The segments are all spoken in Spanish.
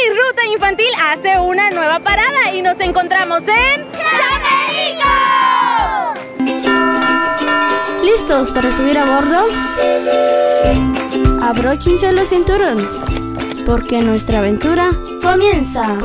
Ruta Infantil hace una nueva parada y nos encontramos en ¡Chaperico! ¿Listos para subir a bordo? Abróchense los cinturones, porque nuestra aventura comienza.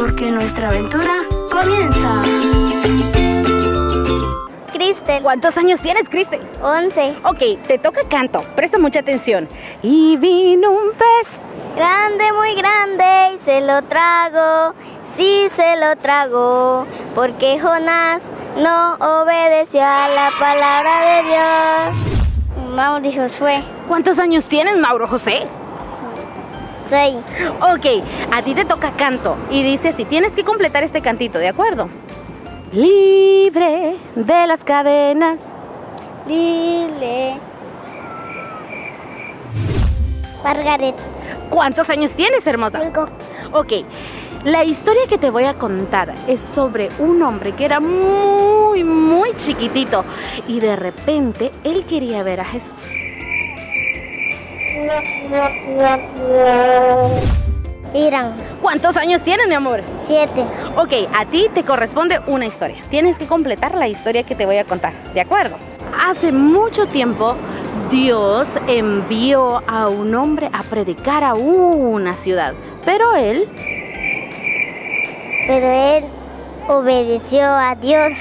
Kristen. ¿Cuántos años tienes, Kristen? 11. Ok, te toca canto. Presta mucha atención. Y vino un pez. Grande, muy grande, y se lo trago. Sí, se lo trago. Porque Jonás no obedeció a la palabra de Dios. Mauro y Josué. ¿Cuántos años tienes, Mauro José? 6. Ok, a ti te toca canto. Y dice así, tienes que completar este cantito, ¿de acuerdo? Libre de las cadenas. Dile. Margaret. ¿Cuántos años tienes, hermosa? 5. Ok, la historia que te voy a contar es sobre un hombre que era muy chiquitito y de repente él quería ver a Jesús. Irán. ¿Cuántos años tienes, mi amor? 7. Ok, a ti te corresponde una historia. Tienes que completar la historia que te voy a contar, ¿de acuerdo? Hace mucho tiempo, Dios envió a un hombre a predicar a una ciudad, pero él obedeció a Dios.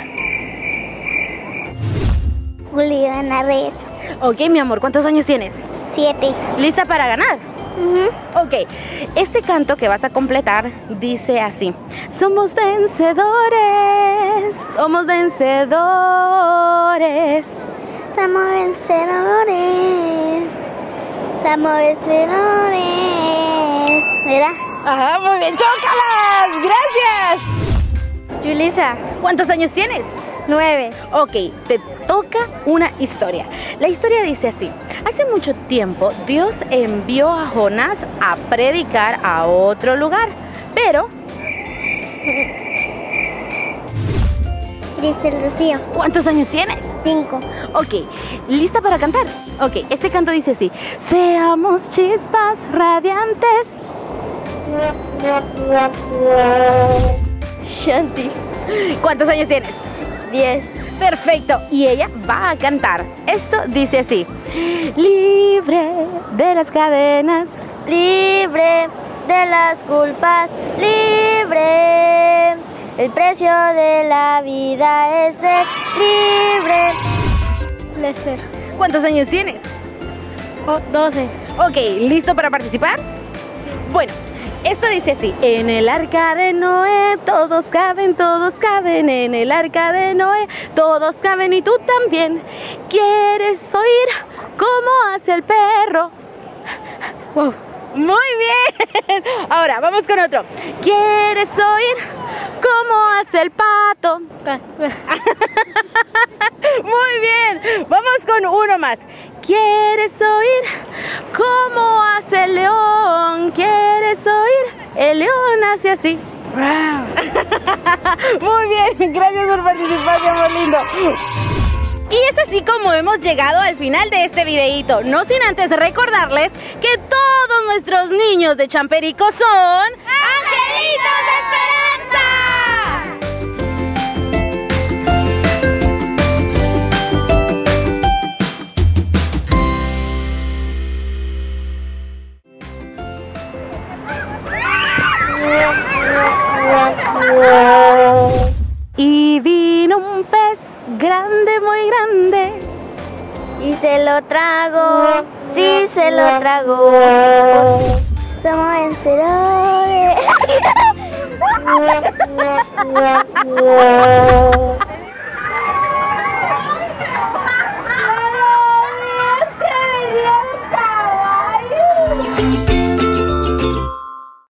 Julián Nares. Ok, mi amor, ¿cuántos años tienes? 7. ¿Lista para ganar? Ok, este canto que vas a completar dice así: somos vencedores, somos vencedores. Somos vencedores. Somos vencedores. ¿Verdad? Ajá, muy bien, chócalas. Gracias. Yulisa. ¿Cuántos años tienes? 9. Ok, te toca una historia. La historia dice así: hace mucho tiempo Dios envió a Jonás a predicar a otro lugar, pero... Cristel Rocío. ¿Cuántos años tienes? 5. Ok, ¿lista para cantar? Ok, este canto dice así: seamos chispas radiantes. Shanti. ¿Cuántos años tienes? 10. Perfecto, y ella va a cantar. Esto dice así: libre de las cadenas, Libre de las culpas, libre. El precio de la vida es ser libre. Lester. ¿Cuántos años tienes? 12. Ok, ¿listo para participar? Sí. Bueno, esto dice así: en el arca de Noé todos caben, en el arca de Noé todos caben y tú también. ¿Quieres oír cómo hace el perro? Wow. Muy bien. Ahora, vamos con otro. ¿Quieres oír cómo hace el pato? Muy bien. Vamos con uno más. ¿Quieres oír cómo hace el león? ¿Quieres oír? El león hace así. Muy bien. Gracias por participar, mi amor lindo. Y es así como hemos llegado al final de este videito, no sin antes recordarles que todos nuestros niños de Champerico son ¡Angelitos de esperanza! Y vino un pez grande, muy grande, Y se lo trago. Sí, se lo trago. Somos vencedores.